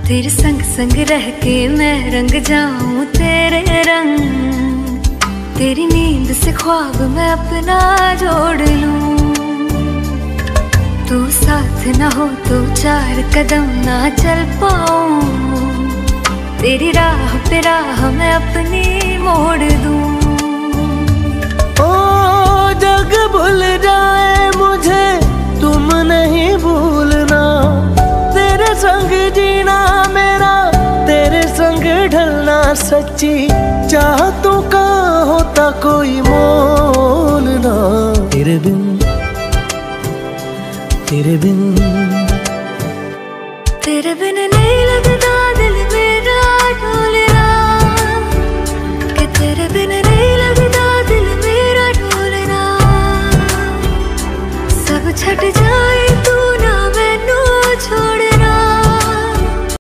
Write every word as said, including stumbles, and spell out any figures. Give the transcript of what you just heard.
तेरे संग संग रह के मैं रंग जाऊं तेरे रंग, तेरी नींद से ख्वाब मैं अपना जोड़ लूं। तू साथ ना हो तो चार कदम ना चल पाऊं, तेरी राह पे राह मैं अपनी मोड़ दूं। ओ जग भूल जाए मुझे तुम नहीं भूलना, तेरे संग जीना मेरा तेरे संग ढलना, सच्ची चाहतों का होता कोई मोल ना। तेरे बिन तेरे बिन तेरे बिन नहीं लगता दिल मेरा ढोलना, कि तेरे बिन नहीं लगता दिल मेरा ढोलना। सब छट जा